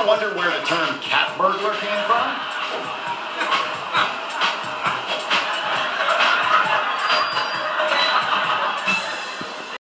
Ever wonder where the term cat burglar came from?